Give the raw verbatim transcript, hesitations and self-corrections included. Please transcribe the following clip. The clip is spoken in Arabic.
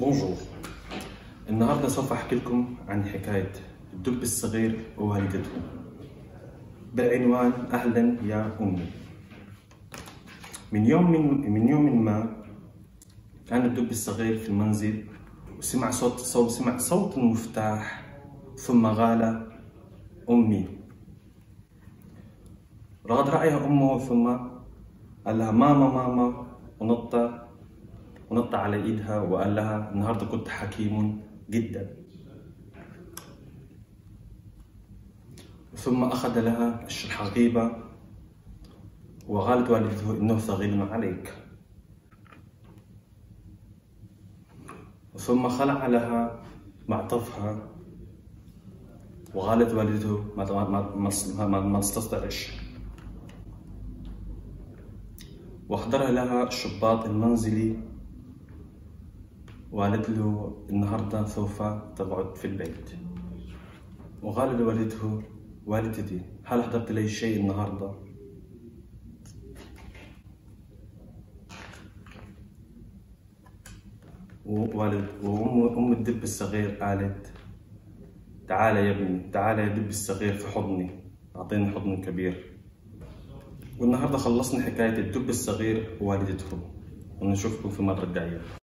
بونجور. النهارده سوف احكي لكم عن حكاية الدب الصغير ووالدته بالعنوان اهلا يا امي. من يوم من, من يوم ما كان الدب الصغير في المنزل وسمع صوت صوت سمع صوت المفتاح، ثم قال امي. رغد رأيها امه ثم قال لها ماما ماما، ونط ونط على ايدها وقال لها النهارده كنت حكيم جدا. ثم اخذ لها الحقيبه وقالت والدته انه ثقيل عليك، ثم خلع لها معطفها وقالت والدته ما ما ما, ما تستطيعش، واحضر لها الشباط المنزلي وقالت له النهارده سوف تقعد في البيت. وقال لوالدته والدتي هل أحضرت لي شيء النهارده؟ ووالد وأم أم الدب الصغير قالت تعال يا ابني، تعال يا دب الصغير في حضني، أعطيني حضن كبير. والنهارده خلصنا حكاية الدب الصغير ووالدته، ونشوفكم في المرة الجاية.